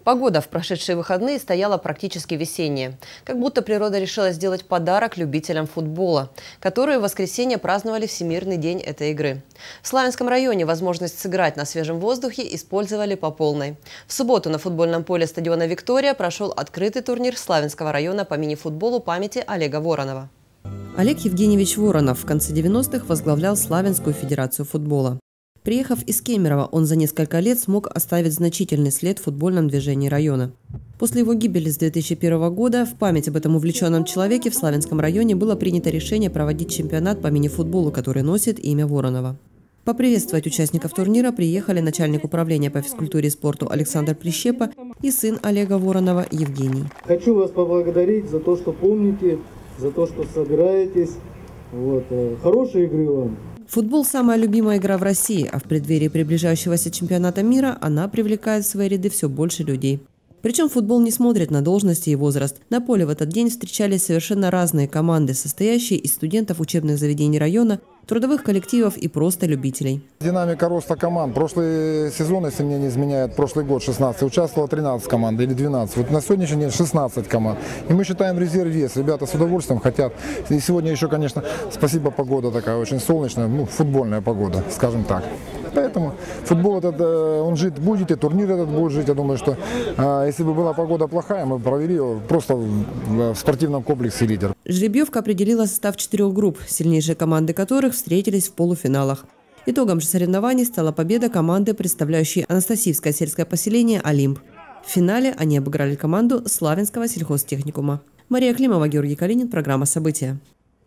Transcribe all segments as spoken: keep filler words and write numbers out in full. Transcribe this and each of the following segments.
Погода в прошедшие выходные стояла практически весенняя. Как будто природа решила сделать подарок любителям футбола, которые в воскресенье праздновали Всемирный день этой игры. В Славянском районе возможность сыграть на свежем воздухе использовали по полной. В субботу на футбольном поле стадиона «Виктория» прошел открытый турнир Славянского района по мини-футболу памяти Олега Воронова. Олег Евгеньевич Воронов в конце девяностых возглавлял Славянскую федерацию футбола. Приехав из Кемерово, он за несколько лет смог оставить значительный след в футбольном движении района. После его гибели с две тысячи первого года в память об этом увлеченном человеке в Славянском районе было принято решение проводить чемпионат по мини-футболу, который носит имя Воронова. Поприветствовать участников турнира приехали начальник управления по физкультуре и спорту Александр Прищепа и сын Олега Воронова Евгений. Хочу вас поблагодарить за то, что помните, за то, что собираетесь. Вот. Хорошей игры вам. Футбол – самая любимая игра в России, а в преддверии приближающегося чемпионата мира она привлекает в свои ряды все больше людей. Причем футбол не смотрит на должности и возраст. На поле в этот день встречались совершенно разные команды, состоящие из студентов учебных заведений района, трудовых коллективов и просто любителей. Динамика роста команд. Прошлый сезон, если мне не изменяет, прошлый год шестнадцать, участвовало тринадцать команд или двенадцать. Вот на сегодняшний день шестнадцать команд. И мы считаем резерв вес. Ребята с удовольствием хотят. И сегодня еще, конечно, спасибо, погода такая очень солнечная, ну, футбольная погода, скажем так. Поэтому футбол этот, он жить будет, и турнир этот будет жить. Я думаю, что если бы была погода плохая, мы провели его просто в спортивном комплексе «Лидер». Жеребьевка определила состав четырех групп, сильнейшие команды которых встретились в полуфиналах. Итогом же соревнований стала победа команды, представляющей Анастасиевское сельское поселение «Олимп». В финале они обыграли команду Славянского сельхозтехникума. Мария Климова, Георгий Калинин, программа «События».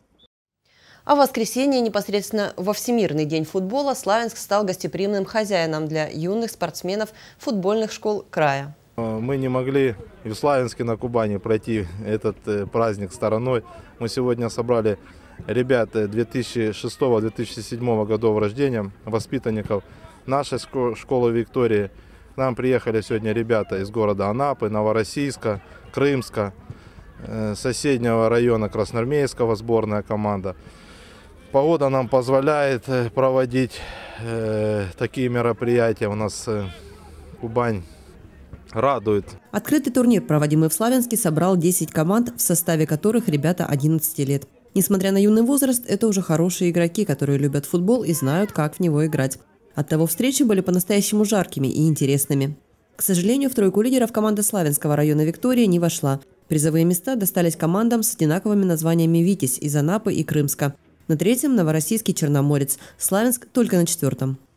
А в воскресенье, непосредственно во Всемирный день футбола, Славянск стал гостеприимным хозяином для юных спортсменов футбольных школ края. Мы не могли и в Славянске, на Кубани пройти этот праздник стороной. Мы сегодня собрали ребят две тысячи шестого — две тысячи седьмого годов рождения, воспитанников нашей школы Виктории. К нам приехали сегодня ребята из города Анапы, Новороссийска, Крымска, соседнего района Красноармейского, сборная команда. Погода нам позволяет проводить э, такие мероприятия. У нас э, Кубань радует. Открытый турнир, проводимый в Славянске, собрал десять команд, в составе которых ребята одиннадцати лет. Несмотря на юный возраст, это уже хорошие игроки, которые любят футбол и знают, как в него играть. Оттого встречи были по-настоящему жаркими и интересными. К сожалению, в тройку лидеров команда Славянского района «Виктория» не вошла. Призовые места достались командам с одинаковыми названиями «Витязь» из Анапы и Крымска. На третьем – Новороссийский Черноморец, Славянск только на четвертом.